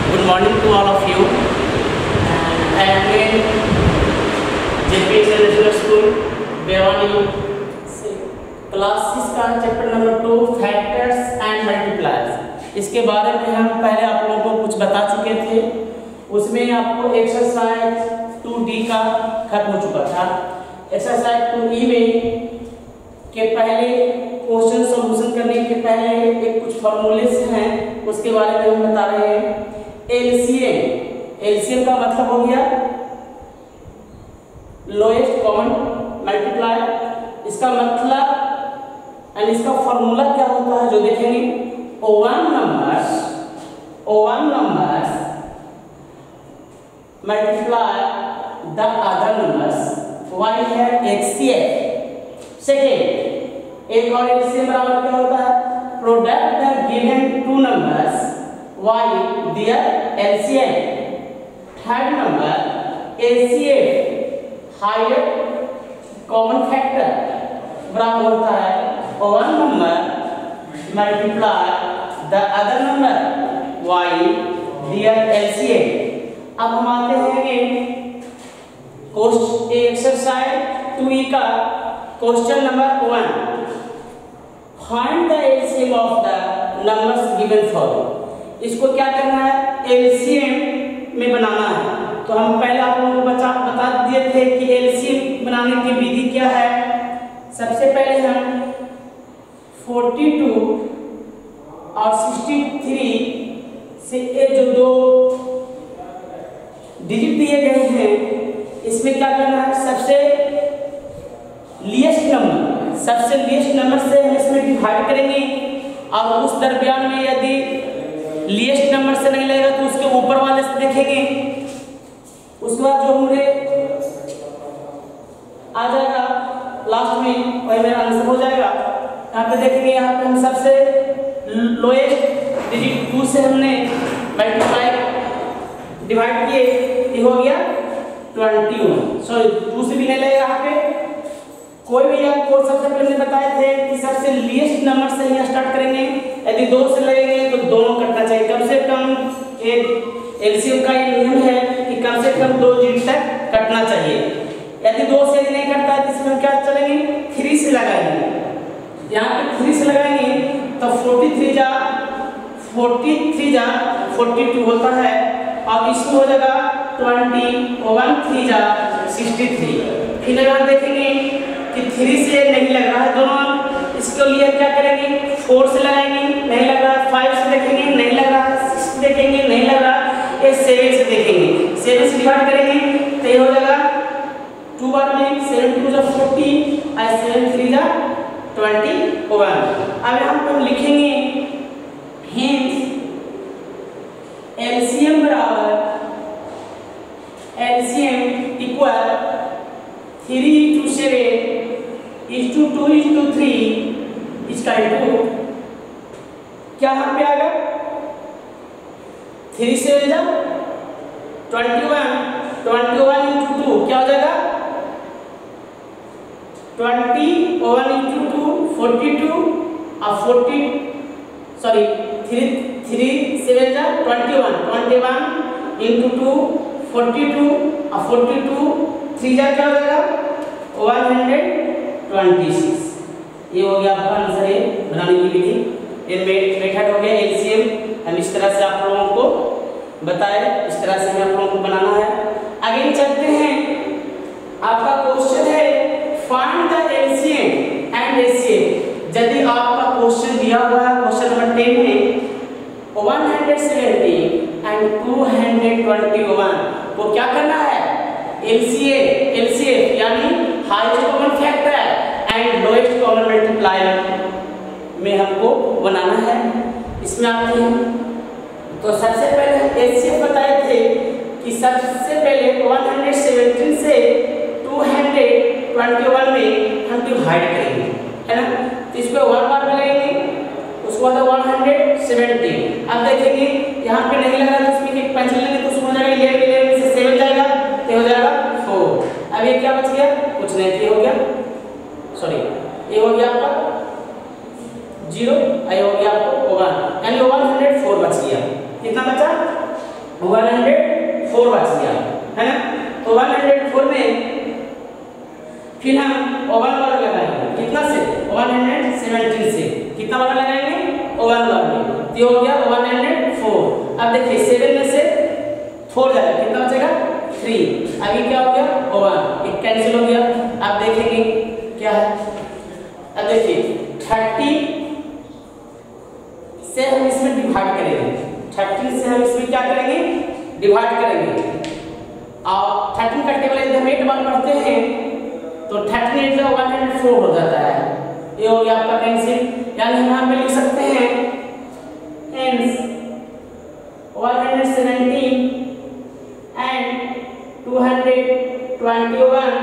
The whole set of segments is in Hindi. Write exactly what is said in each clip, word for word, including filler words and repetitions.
Good morning to all of you. And I am in J P International School, Bhavani. Classes का chapter number two factors and multipliers. इसके बारे में हम पहले आप लोगों को कुछ बता चुके थे। उसमें आपको एक्सरसाइज टू डी का खत्म हो चुका था। एक्सरसाइज टू ई में के पहले क्वेश्चन सॉल्यूशन करने के पहले एक कुछ फॉर्मूलेस हैं, उसके बारे में हम बता रहे हैं। एलसीएम, एलसीएम का मतलब हो गया लोएस्ट कॉमन मल्टीप्लायर। इसका मतलब एंड इसका फॉर्मूला क्या होता है जो देखेंगे। One numbers one numbers multiply the other numbers by है एचसीएफ। सेकेंड, एक और एलसीएम बराबर क्या होता है product the given two numbers by their LCM. Third number HCF higher common factor बराबर होता है one number multiply the other number by their LCM. अब हम आते हैं क्वेश्चन एक्सरसाइज टू ई का question number one. Find the LCM of the numbers given for. इसको क्या करना है एलसीएम में बनाना है। तो हम पहले आप लोगों को बता बता दिए थे कि एलसीएम बनाने की विधि क्या है। सबसे पहले हम बयालीस और तिरसठ से ये जो दो डिजिट दिए गए हैं इसमें क्या करना है सबसे लीस्ट नंबर सबसे लीस्ट नंबर से हम इसमें डिवाइड करेंगे और उस दरमियान में यदि लीस्ट नंबर से नहीं लगेगा तो उसके ऊपर वाले से देखेंगे। उसके बाद जो हमारे आ जाएगा लास्ट में वही मेरा आंसर हो जाएगा। यहाँ पे देखेंगे यहाँ पे हम सबसे लोएस्ट डिजिट टू से हमने मल्टीप्लाई डिवाइड किए, ये हो गया ट्वेंटी वन। सॉरी टू से भी नहीं लगेगा यहाँ पे कोई भी। आपको सबसे पहले बताए थे कि सबसे लीस्ट नंबर से ही स्टार्ट करेंगे। यदि दो से लगेंगे तो दोनों कटना चाहिए। कम से कम एक एलसीएम का नियम है कि कम से कम दो डिजिट तक कटना चाहिए। यदि दो से नहीं कटता है तो इसमें क्या चलेंगे थ्री से लगाएंगे। यहाँ पे थ्री से लगाएंगे तो फोर्टी थ्री जा फोर्टी थ्री जा फोर्टी टू होता है और इसमें हो जाएगा ट्वेंटी वन थ्री जा सिक्सटी थ्री। फिर अगर देखेंगे कि थ्री से नहीं लग रहा है दोनों, इसके लिए क्या करेंगे फोर से लगाएंगे नहीं लग रहा, फाइव से देखेंगे नहीं लग रहा, सिक्स देखेंगे नहीं लग रहा, ये सेवन से देखेंगे सेवन से डिवाइड करेंगे तो ये हो जाएगा टू बार में सेवन टू जा फोर्टी और सेवन थ्री जा ट्वेंटी वन। अब यहाँ पर लिखेंगे हेंस एलसीएम बराबर LCM equal three two seven is two two is two three इसका टू क्या यहाँ पे आएगा थ्री से जा twenty one twenty one into two क्या हो जाएगा twenty one into two forty two और forty sorry three three seven जा twenty one twenty one into two forty two और फोर्टी टू थ्री जा क्या हो जाएगा वन हंड्रेड ट्वेंटी सिक्स। ये हो गया आपका आंसर है बनाने की विधि। ये मेथड हो गया एलसीएम। हम इस तरह से आप लोगों को बताए, इस तरह से हमें आप लोगों को बनाना है। आगे चलते हैं। आपका क्वेश्चन है find the LCM and HCF. यदि आपका क्वेश्चन दिया हुआ है क्वेश्चन नंबर टेन में one hundred seventy and two hundred twenty one को क्या करना है एलसीएम एलसीएफ यानी highest common factor and lowest common multiplier में हमको बनाना है। इसमें आते हैं तो सबसे पहले एचसीएफ बताए थे कि सबसे पहले वन हंड्रेड सेवेंटी से टू हंड्रेड ट्वेंटी वन में हम डिवाइड करेंगे है ना। तो इसको वन बार में लगेंगे उसके बाद वन हंड्रेड सेवेंटी। अब देखेंगे यहाँ पे नहीं लगा तो उसमें एक पंच लेंगे तो उसमें हो जाएगा इलेवन इलेवन से सेवन जाएगा तो हो जाएगा फोर। अब ये क्या बच गया कुछ नहीं, ये हो गया सॉरी ये हो गया आपका जीरो, ये हो गया आपको वन यानी वन हंड्रेड फोर बच गया। कितना बचा वन हंड्रेड फोर बच गया है ना। तो वन हंड्रेड फोर में फिर हम ओवन वाला लगाएंगे कितना से वन हंड्रेड सेवेंटीन से कितना वाला लगाएंगे ओवन वाला में, तो हो गया वन हंड्रेड फोर। अब देखिए सेवन में से फोर जाएगा कितना बचेगा थ्री, अभी क्या हो गया ओवन, एक कैंसिल हो गया। आप देखेंगे क्या है, अब देखिए थर्टी से हम इसमें डिवाइड करेंगे, थर्टी से हम इसमें क्या करेंगे डिवाइड करेंगे, और थर्टीन का टेबल यदि हम एट बार पढ़ते हैं तो thirteen eight one hundred four हो जाता है, ये हो गया आपका कैंसिल। यानी हम यहाँ पे लिख सकते हैं hence one hundred seventeen and two hundred twenty one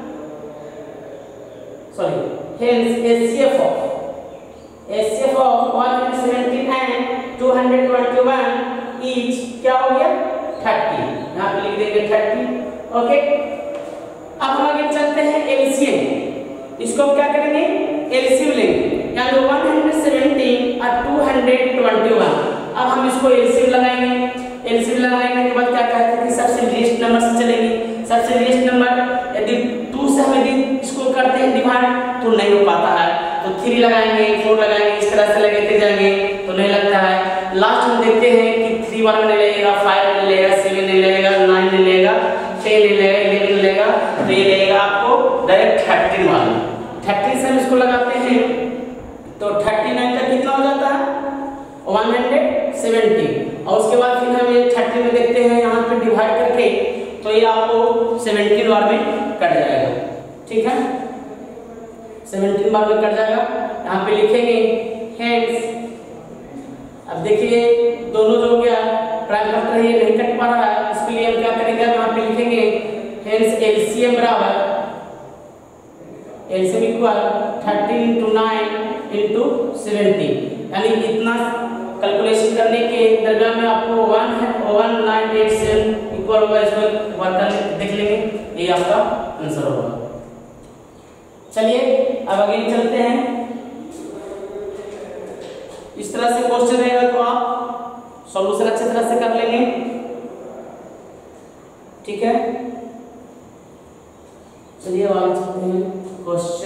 sorry hence HCF of HCF of one hundred seventeen and two hundred twenty one is क्या हो गया थर्टी, यहाँ पे लिख देंगे थर्टी। ओके, अब हम आगे चलते हैं एलसीएम, इसको हम क्या करेंगे एलसीएम लेंगे, यानी वन हंड्रेड सेवेंटीन और टू हंड्रेड ट्वेंटी वन। अब हम इसको एलसीएम लगाएंगे, एलसीएम लगाने के बाद क्या कहते हैं कि सबसे लीस्ट नंबर से चलेंगे। सबसे लीस्ट नंबर यदि टू से हम यदि इसको करते हैं डिवाइड तो नहीं हो पाता है, तो थ्री लगाएंगे फोर लगाएंगे, इस तरह से लगाते जाएंगे तो नहीं लगता है। लास्ट हम देखते हैं कि थ्री वन नहीं लगेगा, फाइव नहीं लगेगा, सेवन नहीं लगेगा, नाइन नहीं लगेगा, टेन नहीं लगेगा, इलेवन नहीं लगेगा, तो ये लगेगा आपको डायरेक्ट थर्टीन वाला। थर्टीन से हम इसको लगाते हैं तो थर्टी नाइन का कितना हो जाता है वन हंड्रेड सेवेंटी, और उसके बाद फिर हम ये थर्टी में देखते हैं यहाँ पे डिवाइड करके तो ये आपको सेवेंटीन बार में कट जाएगा। ठीक है, सेवेंटीन बार में कट जाएगा। यहाँ पे लिखेंगे हेंस, अब देखिए दोनों जो हो गया प्राइम फैक्टर ये नहीं कट पा रहा है, इसके लिए हम क्या करेंगे यहाँ पे लिखेंगे हेंस एलसीएम बराबर LCM equal thirteen into nine into seventy, यानी इतना कैलकुलेशन करने के दरमियान में आपको वन है one nine eight seven equal होगा, इसमें वर्क कर देख लेंगे, ये आपका आंसर होगा। चलिए अब आगे चलते हैं। इस तरह से क्वेश्चन रहेगा तो आप सॉल्यूशन अच्छी तरह से कर लेंगे। ठीक है, चलिए अब आगे चलते हैं क्वेश्चन